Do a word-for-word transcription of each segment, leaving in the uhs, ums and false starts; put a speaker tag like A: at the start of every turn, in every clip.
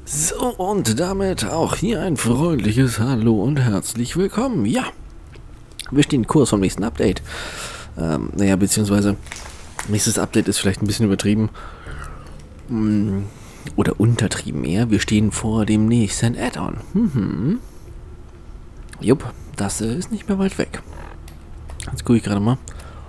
A: So, und damit auch hier ein freundliches Hallo und herzlich willkommen. Ja, wir stehen kurz vom nächsten Update. Ähm, naja, beziehungsweise, nächstes Update ist vielleicht ein bisschen übertrieben. Oder untertrieben eher. Wir stehen vor dem nächsten Add-on. Mhm. Jupp, das äh, ist nicht mehr weit weg. Jetzt gucke ich gerade mal.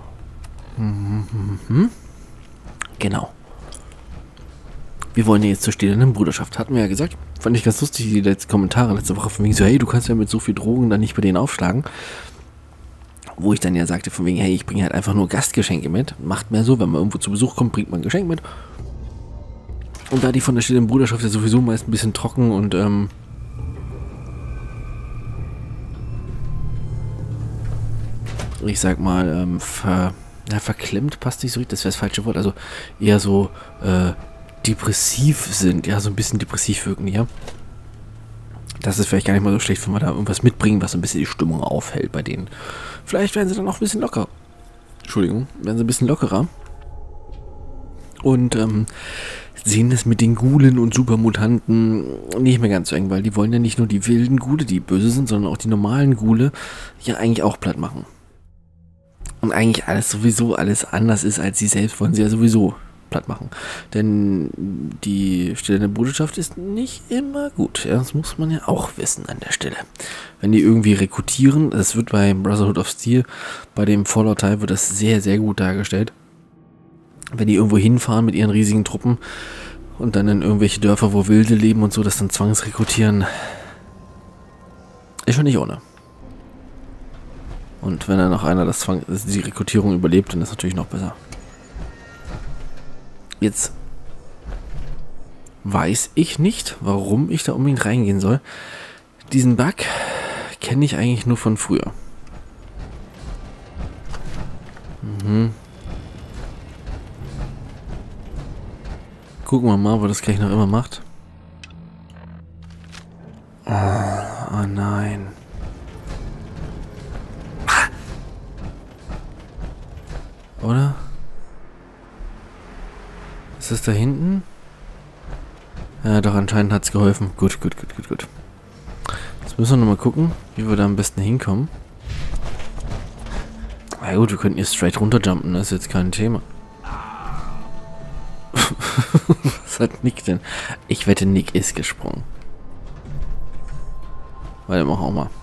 A: Mhm. Genau. Wir wollen ja jetzt zur stehenden Bruderschaft. Hatten wir ja gesagt. Fand ich ganz lustig, die letzten Kommentare letzte Woche von wegen so, hey, du kannst ja mit so viel Drogen dann nicht bei denen aufschlagen. Wo ich dann ja sagte von wegen, hey, ich bringe halt einfach nur Gastgeschenke mit. Macht mehr so, wenn man irgendwo zu Besuch kommt, bringt man ein Geschenk mit. Und da die von der stehenden Bruderschaft ja sowieso meist ein bisschen trocken und ähm, ich sag mal, ähm, ver, ja, verklemmt passt nicht so richtig, das wäre das falsche Wort, also eher so, äh, depressiv sind, ja, so ein bisschen depressiv wirken, ja. Das ist vielleicht gar nicht mal so schlecht, wenn wir da irgendwas mitbringen, was so ein bisschen die Stimmung aufhält bei denen. Vielleicht werden sie dann auch ein bisschen locker. Entschuldigung, werden sie ein bisschen lockerer. Und, ähm, sehen das mit den Gulen und Supermutanten nicht mehr ganz so eng, weil die wollen ja nicht nur die wilden Gule, die böse sind, sondern auch die normalen Gule ja eigentlich auch platt machen. Und eigentlich alles sowieso alles anders ist als sie selbst, wollen sie ja sowieso platt machen. Denn die stehende Bruderschaft ist nicht immer gut. Ja, das muss man ja auch wissen an der Stelle. Wenn die irgendwie rekrutieren, das wird bei Brotherhood of Steel, bei dem Fallout-Teil wird das sehr, sehr gut dargestellt. Wenn die irgendwo hinfahren mit ihren riesigen Truppen und dann in irgendwelche Dörfer, wo Wilde leben und so, das dann zwangsrekrutieren, ist schon nicht ohne. Und wenn dann noch einer das Zwang, die Rekrutierung überlebt, dann ist es natürlich noch besser. Jetzt weiß ich nicht, warum ich da unbedingt reingehen soll. Diesen Bug kenne ich eigentlich nur von früher. Mhm. Gucken wir mal, wo das gleich noch immer macht. Oh, oh nein. Oder? Ist das da hinten? Ja, doch, anscheinend hat es geholfen. Gut, gut, gut, gut, gut. Jetzt müssen wir nochmal gucken, wie wir da am besten hinkommen. Na gut, wir könnten hier straight runterjumpen, das ist jetzt kein Thema. Was hat Nick denn? Ich wette, Nick ist gesprungen. Warte, mach auch mal.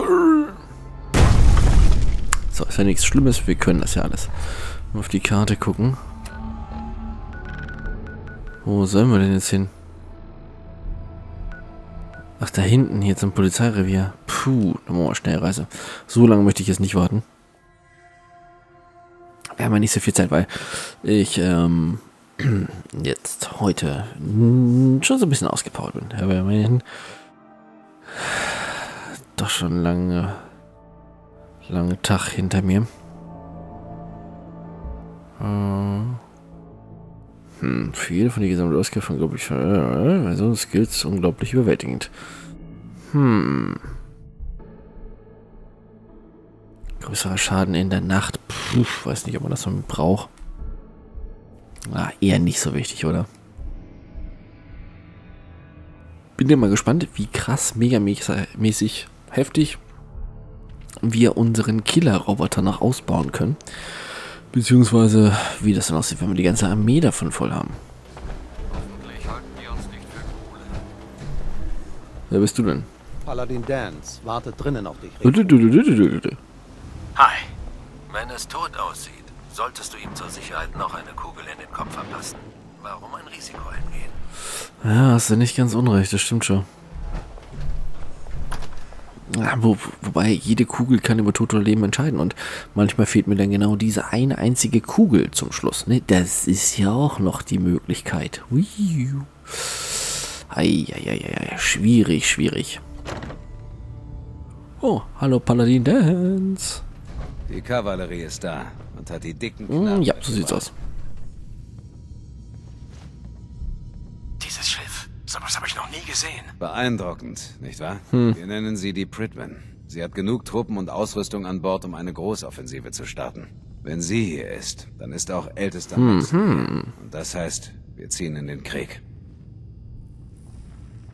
A: So, ist ja nichts Schlimmes, wir können das ja alles. Mal auf die Karte gucken. Wo sollen wir denn jetzt hin? Ach, da hinten, hier zum Polizeirevier. Puh, dann machen wir Schnellreise. So lange möchte ich jetzt nicht warten. Wir haben ja nicht so viel Zeit, weil ich ähm, jetzt heute schon so ein bisschen ausgepowert bin. Aber immerhin doch schon lange, lange Tag hinter mir. Hm, viel von der gesamten Ausgabe von, glaube ich, äh, so Skills unglaublich überwältigend. Hm. Größerer Schaden in der Nacht. Puh, weiß nicht, ob man das so braucht. Ah, eher nicht so wichtig, oder? Bin ja mal gespannt, wie krass, megamäßig heftig wir unseren Killer-Roboter noch ausbauen können. Beziehungsweise, wie das dann aussieht, wenn wir die ganze Armee davon voll haben.
B: Hoffentlich halten die uns nicht für Gule.
A: Wer bist du denn?
C: Paladin Danse wartet drinnen auf dich.
B: Hi. Wenn es tot aussieht, solltest du ihm zur Sicherheit noch eine Kugel in den Kopf verpassen. Warum ein Risiko eingehen?
A: Ja, hast du nicht ganz unrecht, das stimmt schon. Ja, wo, wobei, jede Kugel kann über Tod oder Leben entscheiden und manchmal fehlt mir dann genau diese eine einzige Kugel zum Schluss. Ne? Das ist ja auch noch die Möglichkeit. Eieieiei, schwierig, schwierig. Oh, hallo Paladin Danse.
D: Die Kavallerie ist da und hat die dicken
A: Mm,
D: Knaben.
A: ja, so sieht's aus.
B: Dieses Schiff. Sowas habe ich noch nie gesehen.
D: Beeindruckend, nicht wahr?
A: Hm.
D: Wir nennen sie die Pridwen. Sie hat genug Truppen und Ausrüstung an Bord, um eine Großoffensive zu starten. Wenn sie hier ist, dann ist auch ältester Mensch.
A: Mhm.
D: Und das heißt, wir ziehen in den Krieg.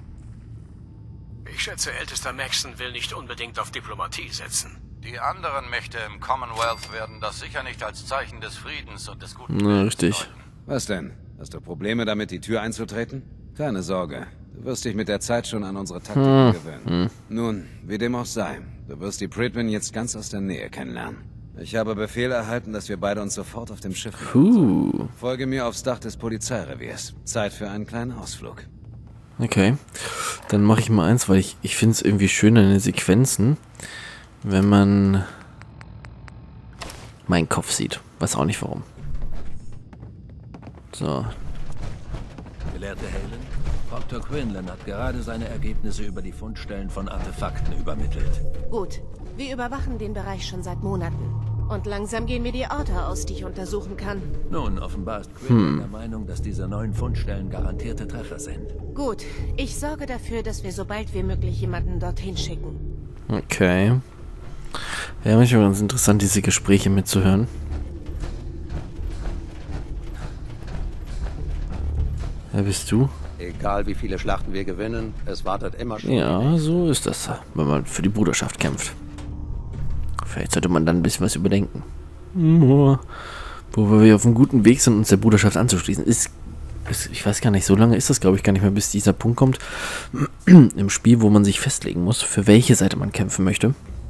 E: schätze, ältester Maxson will nicht unbedingt auf Diplomatie setzen.
B: Die anderen Mächte im Commonwealth werden das sicher nicht als Zeichen des Friedens und des guten
A: Na, richtig.
B: deuten.
D: Was denn? Hast du Probleme damit, die Tür einzutreten? Keine Sorge. Du wirst dich mit der Zeit schon an unsere Taktiken
A: Hm.
D: gewöhnen. Nun, wie dem auch sei. Du wirst die Pridwen jetzt ganz aus der Nähe kennenlernen. Ich habe Befehl erhalten, dass wir beide uns sofort auf dem Schiff machen.
A: Puh.
D: Folge mir aufs Dach des Polizeireviers. Zeit für einen kleinen Ausflug.
A: Okay. Dann mache ich mal eins, weil ich, ich finde es irgendwie schön in den Sequenzen, wenn man meinen Kopf sieht. Weiß auch nicht warum. So.
F: Gelehrte Halen, Doktor Quinlan hat gerade seine Ergebnisse über die Fundstellen von Artefakten übermittelt.
G: Gut. Wir überwachen den Bereich schon seit Monaten. Und langsam gehen mir die Orte aus, die ich untersuchen kann.
F: Nun, offenbar ist Quinlan der Meinung, dass diese neuen Fundstellen garantierte Treffer sind.
G: Gut. Ich sorge dafür, dass wir so bald wie möglich jemanden dorthin schicken.
A: Okay. Ja, manchmal ganz interessant, diese Gespräche mitzuhören. Wer bist du?
C: Egal wie viele Schlachten wir gewinnen, es wartet immer schon.
A: Ja, so ist das, wenn man für die Bruderschaft kämpft. Vielleicht sollte man dann ein bisschen was überdenken. Wo wir auf einem guten Weg sind, uns der Bruderschaft anzuschließen. Ist, ist, ich weiß gar nicht, so lange ist das, glaube ich, gar nicht mehr, bis dieser Punkt kommt im Spiel, wo man sich festlegen muss, für welche Seite man kämpfen möchte.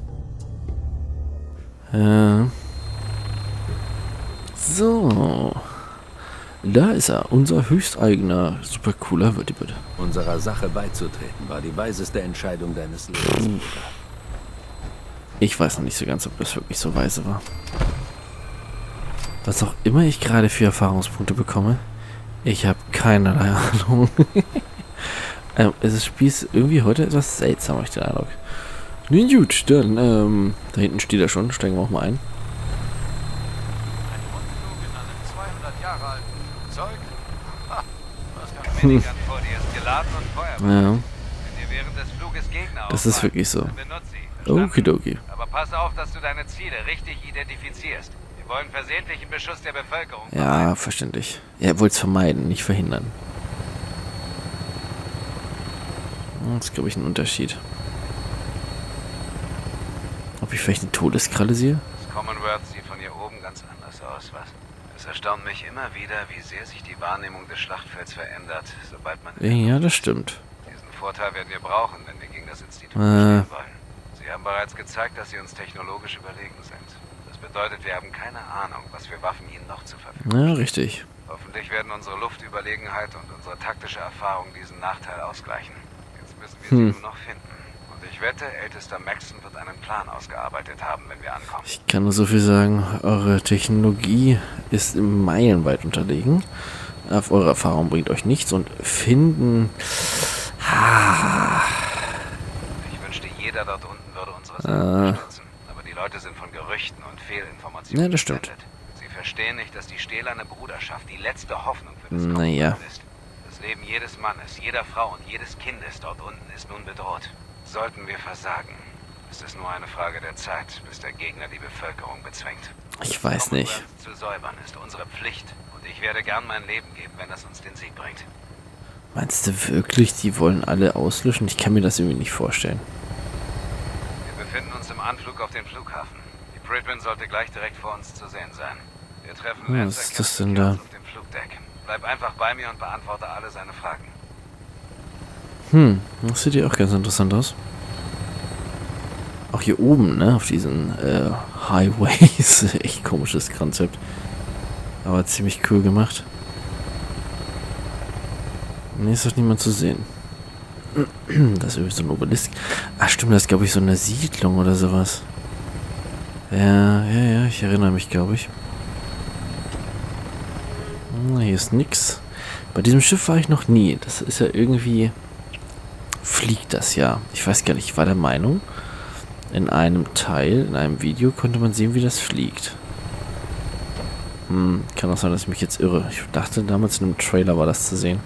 A: Äh. So. Da ist er, unser höchsteigener, super cooler Vertibet.
F: Unserer Sache beizutreten war die weiseste Entscheidung deines Lebens, Bruder.
A: Ich weiß noch nicht so ganz, ob das wirklich so weise war. Was auch immer ich gerade für Erfahrungspunkte bekomme, ich habe keinerlei Ahnung. ähm, das Spiel ist irgendwie heute etwas seltsam, habe ich den Eindruck. Nun gut, dann, ähm, da hinten steht er schon, steigen wir auch mal ein.
B: Ein Rundflug in einem zweihundert Jahre alten Flugzeug? Ha, was kann Minigun vor dir ist geladen und feuerbereit.
A: Ja,
B: Wenn dir während des Fluges Gegner
A: das ist
B: auffallen,
A: wirklich so.
B: dann benutzt sie, verstanden?
A: Okidoki.
B: Aber pass auf, dass du deine Ziele richtig identifizierst. Wir wollen versehentlichen Beschuss der Bevölkerung
A: Ja, verständlich. Er wollte es vermeiden, nicht verhindern. Das ist, glaube ich, ein Unterschied. Ob ich vielleicht eine Todeskralle sehe?
B: Das Commonwealth sieht von hier oben ganz anders aus, was? Es erstaunt mich immer wieder, wie sehr sich die Wahrnehmung des Schlachtfelds verändert, sobald man...
A: Ja, das stimmt.
B: Diesen Vorteil werden wir brauchen, wenn wir gegen das Institut
A: Äh.
B: bestehen wollen. Sie haben bereits gezeigt, dass sie uns technologisch überlegen sind. Das bedeutet, wir haben keine Ahnung, was für Waffen ihnen noch zur Verfügung
A: Ja,
B: stehen.
A: richtig.
B: Hoffentlich werden unsere Luftüberlegenheit und unsere taktische Erfahrung diesen Nachteil ausgleichen. Jetzt müssen wir
A: Hm.
B: sie nur noch finden. Und ich wette, ältester Maxson wird einen Plan ausgearbeitet haben, wenn wir ankommen.
A: Ich kann nur so viel sagen, eure Technologie ist meilenweit unterlegen. Auf eure Erfahrung bringt euch nichts und finden... Ah,
B: Ich wünschte, jeder dort unten würde unsere
A: Ah.
B: Sache unterstützen. Aber die Leute sind von Gerüchten und Fehlinformationen
A: Ja, das stimmt.
B: geblendet. Sie verstehen nicht, dass die stählerne Bruderschaft die letzte Hoffnung für das
A: Naja.
B: Commonwealth ist. Das Leben jedes Mannes, jeder Frau und jedes Kindes dort unten ist nun bedroht. Sollten wir versagen, ist es nur eine Frage der Zeit, bis der Gegner die Bevölkerung bezwingt.
A: ich weiß nicht.
B: Commonwealth zu säubern ist unsere Pflicht und ich werde gern mein Leben geben, wenn das uns den Sieg bringt.
A: Meinst du wirklich, die wollen alle auslöschen? Ich kann mir das irgendwie nicht vorstellen.
B: Wir befinden uns im Anflug auf den Flughafen. Die Pridwen sollte gleich direkt vor uns zu sehen sein. Wir treffen
A: Ja,
B: Lancer
A: was ist das
B: Captain
A: denn da?
B: Kells auf dem Flugdeck. Bleib einfach bei mir und beantworte alle seine Fragen.
A: Hm, das sieht ja auch ganz interessant aus. Auch hier oben, ne, auf diesen äh, Highways. Echt komisches Konzept. Aber ziemlich cool gemacht. Ne, ist doch niemand zu sehen. Das ist irgendwie so ein Obelisk. Ach stimmt, das ist glaube ich so eine Siedlung oder sowas. Ja, ja, ja, ich erinnere mich, glaube ich. Na, hier ist nix. Bei diesem Schiff war ich noch nie. Das ist ja irgendwie... Fliegt das ja. Ich weiß gar nicht, ich war der Meinung, in einem Teil, in einem Video konnte man sehen, wie das fliegt. Hm, kann auch sein, dass ich mich jetzt irre. Ich dachte, damals in einem Trailer war das zu sehen.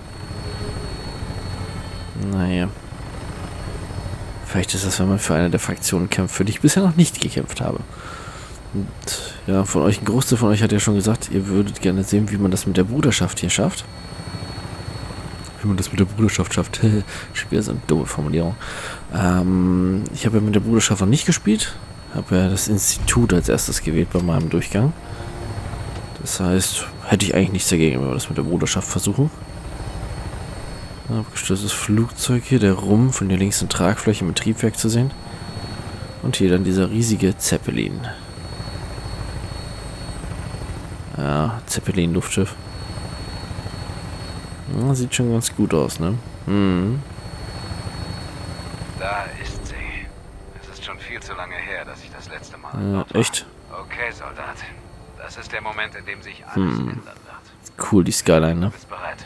A: Naja. Vielleicht ist das, wenn man für eine der Fraktionen kämpft, für die ich bisher noch nicht gekämpft habe. Und ja, von euch, ein Großteil von euch hat ja schon gesagt, ihr würdet gerne sehen, wie man das mit der Bruderschaft hier schafft. wie man das mit der Bruderschaft schafft. Schon wieder so eine dumme Formulierung. Ähm, ich habe ja mit der Bruderschaft noch nicht gespielt. Habe ja das Institut als erstes gewählt bei meinem Durchgang. Das heißt, hätte ich eigentlich nichts dagegen, wenn wir das mit der Bruderschaft versuchen. Abgestürztes Flugzeug hier, der Rumpf und hier links eine Tragfläche mit Triebwerk zu sehen. Und hier dann dieser riesige Zeppelin. Ja, Zeppelin-Luftschiff. Ja, sieht schon ganz gut aus, ne? Mhm.
B: Da ist sie. Es ist schon viel zu lange her, dass ich das letzte Mal
A: Ja,
B: dort war.
A: echt?
B: Okay, Soldat. Das ist der Moment, in dem sich alles
A: Hm.
B: ändern wird.
A: Cool, die Skyline, ne?
B: Du bist bereit.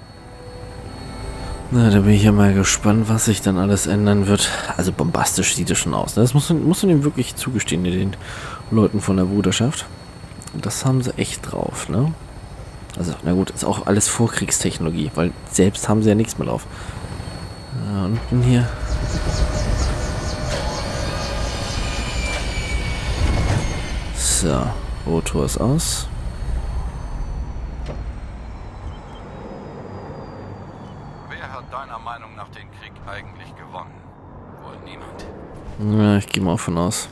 A: Na, da bin ich ja mal gespannt, was sich dann alles ändern wird. Also bombastisch sieht es schon aus. Ne? Das muss man, muss man ihm wirklich zugestehen, den Leuten von der Bruderschaft. Das haben sie echt drauf, ne? Also, na gut, ist auch alles Vorkriegstechnologie, weil selbst haben sie ja nichts mehr drauf. Ja, unten hier. So, Rotor ist aus.
F: Wer hat deiner Meinung nach den Krieg eigentlich gewonnen? Wohl niemand.
A: Ja, ich gehe mal davon aus.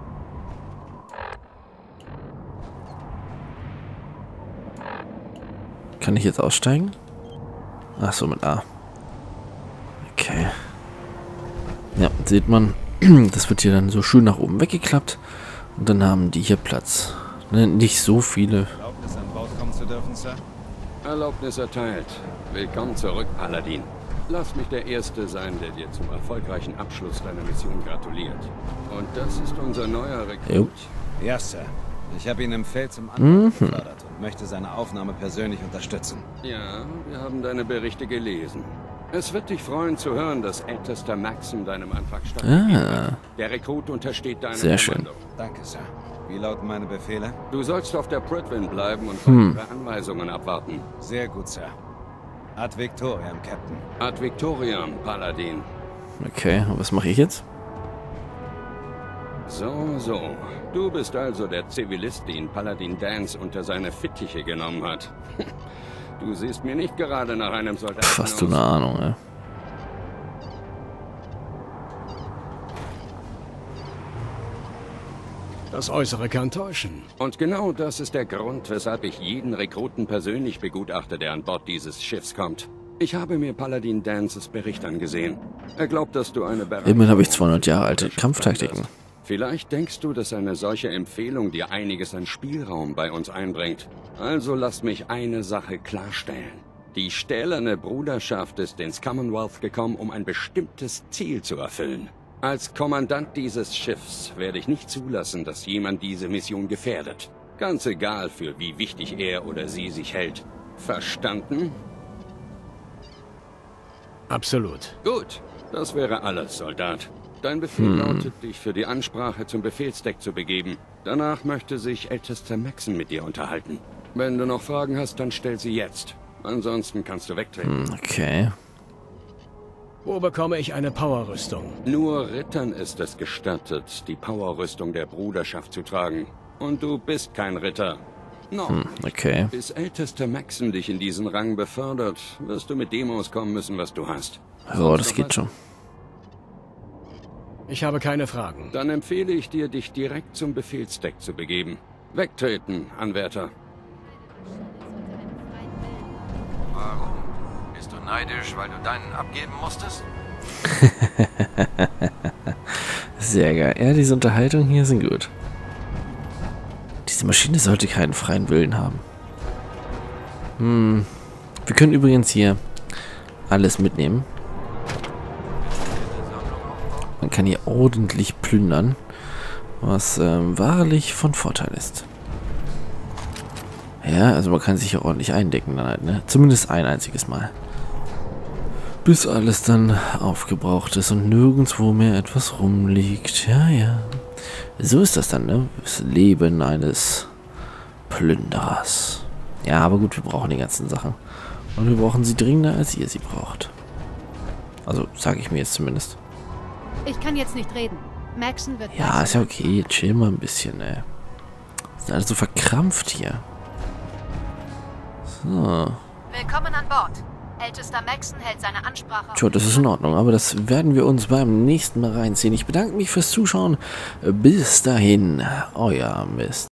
A: Kann ich jetzt aussteigen? Ach so, mit A. Okay. Ja, sieht man, das wird hier dann so schön nach oben weggeklappt. Und dann haben die hier Platz. Ne, nicht so viele.
D: Erlaubnis an Bord kommen zu dürfen, Sir?
H: Erlaubnis erteilt. Willkommen zurück, Paladin. Lass mich der Erste sein, der dir zum erfolgreichen Abschluss deiner Mission gratuliert. Und das ist unser neuer Rekrut.
D: Ja, Sir. Ich habe ihn im Feld zum Anwalt befördert und möchte seine Aufnahme persönlich unterstützen.
H: Ja, wir haben deine Berichte gelesen. Es wird dich freuen zu hören, dass ältester Maxim deinem Antrag stattgegeben
A: Ah,
H: hat. Der Rekrut untersteht deinem
A: sehr schön.
H: Kommando.
D: Danke, Sir. Wie lauten meine Befehle?
H: Du sollst auf der Prydwen bleiben und
A: Hm.
H: weitere Anweisungen abwarten.
D: Sehr gut, Sir. Ad Victoriam, Captain.
H: Ad Victoriam, Paladin.
A: Okay, und was mache ich jetzt?
H: So, so. Du bist also der Zivilist, den Paladin Danse unter seine Fittiche genommen hat. Du siehst mir nicht gerade nach einem Soldaten
A: Pff, hast du
H: aus.
A: eine Ahnung, ne?
I: Das Äußere kann täuschen.
H: Und genau das ist der Grund, weshalb ich jeden Rekruten persönlich begutachte, der an Bord dieses Schiffs kommt. Ich habe mir Paladin Dances Bericht angesehen. Er glaubt, dass du eine Bereitschaft...
A: Immerhin habe ich zweihundert Jahre alte Kampftaktiken.
H: Vielleicht denkst du, dass eine solche Empfehlung dir einiges an Spielraum bei uns einbringt. Also lass mich eine Sache klarstellen. Die stählerne Bruderschaft ist ins Commonwealth gekommen, um ein bestimmtes Ziel zu erfüllen. Als Kommandant dieses Schiffs werde ich nicht zulassen, dass jemand diese Mission gefährdet. Ganz egal, für wie wichtig er oder sie sich hält. Verstanden?
I: Absolut.
H: Gut, das wäre alles, Soldat. Dein Befehl
A: Hm.
H: lautet, dich für die Ansprache zum Befehlsdeck zu begeben. Danach möchte sich ältester Maxim mit dir unterhalten. Wenn du noch Fragen hast, dann stell sie jetzt. Ansonsten kannst du wegtreten.
A: Hm, okay.
I: Wo bekomme ich eine Powerrüstung?
H: Nur Rittern ist es gestattet, die Powerrüstung der Bruderschaft zu tragen. Und du bist kein Ritter. Noch.
A: Hm, okay.
H: Bis ältester Maxim dich in diesen Rang befördert, wirst du mit dem auskommen müssen, was du hast.
A: Ja, das geht schon.
I: Ich habe keine Fragen.
H: Dann empfehle ich dir, dich direkt zum Befehlsdeck zu begeben. Wegtreten, Anwärter.
F: Warum? Bist du neidisch, weil du deinen abgeben musstest?
A: Sehr geil. Ja, diese Unterhaltungen hier sind gut. Diese Maschine sollte keinen freien Willen haben. Hm. Wir können übrigens hier alles mitnehmen. Man kann hier ordentlich plündern, was ähm, wahrlich von Vorteil ist. Ja, also man kann sich hier ordentlich eindecken dann halt, ne? Zumindest ein einziges Mal. Bis alles dann aufgebraucht ist und nirgendwo mehr etwas rumliegt. Ja, ja. So ist das dann, ne? Das Leben eines Plünderers. Ja, aber gut, wir brauchen die ganzen Sachen. Und wir brauchen sie dringender, als ihr sie braucht. Also, sage ich mir jetzt zumindest.
J: Ich kann jetzt nicht reden. Maxim wird...
A: Ja, ist ja okay. Chill mal ein bisschen, ey. Sind alle so verkrampft hier. So.
J: Willkommen an Bord. Ältester Maxson hält seine Ansprache.
A: Tja, das ist in Ordnung, aber das werden wir uns beim nächsten Mal reinziehen. Ich bedanke mich fürs Zuschauen. Bis dahin, euer Mist.